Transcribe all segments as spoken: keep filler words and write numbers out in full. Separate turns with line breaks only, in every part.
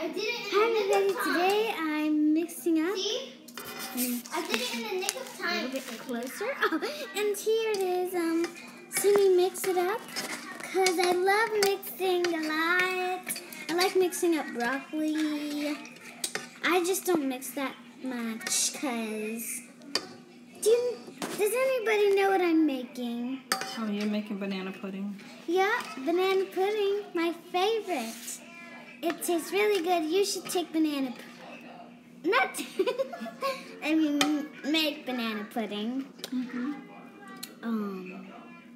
I did it in
Hi
the
everybody,
nick of time.
today I'm mixing up.
See? I did it in the nick of
A
time.
little bit closer. Oh, and here it is. Um, see me mix it up? Because I love mixing a lot. I like mixing up broccoli. I just don't mix that much because... Do you, does anybody know what I'm making?
Oh, you're making banana pudding.
Yeah, banana pudding, my favorite. It tastes really good. You should take banana pudding. Not, I mean, make banana pudding.
Mm-hmm.
Um,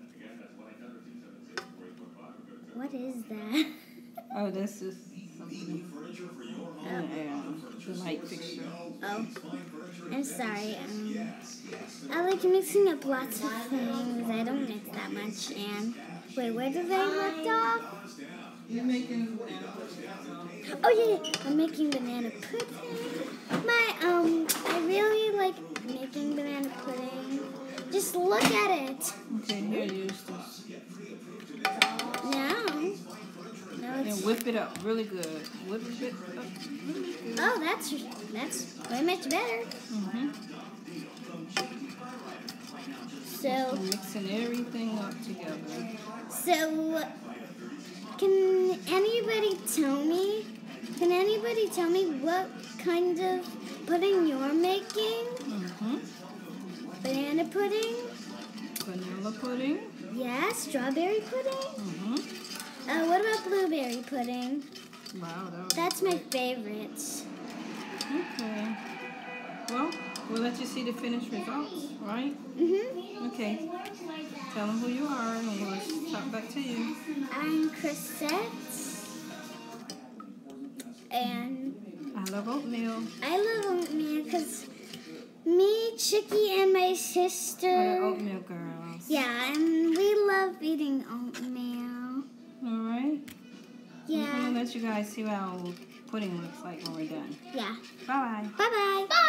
what is that?
Oh, this is something. Oh, yeah, the light fixture.
Oh, I'm sorry. Um, I like mixing up lots of things. I don't mix that much. And wait, where did I left off?
You're making banana pudding.
Oh yeah, yeah, I'm making banana pudding. My um, I really like making banana pudding. Just look at it.
Okay, here, use this.
Now, now
And
it's.
whip it up really good. Whip it up really good.
Oh, that's that's way much better.
Mm-hmm.
So,
Mixing everything up together.
so can anybody tell me? Can anybody tell me what kind of pudding you're making?
Mm-hmm.
Banana pudding?
Vanilla pudding.
Yeah, strawberry pudding?
Mm-hmm.
Uh, what about blueberry pudding?
Wow, that was
That's my favorite.
Okay. Well, we'll let you see the finished results, right?
Mm-hmm.
Okay. Tell them who you are and we'll talk back to you.
I'm Chrisette. And
I love oatmeal.
I love oatmeal because me, Chicky, and my sister...
We're oatmeal girls.
Yeah, and we love eating oatmeal.
All right.
Yeah.
I'm going to let you guys see how pudding looks like when we're done.
Yeah.
Bye-bye.
Bye-bye. Bye.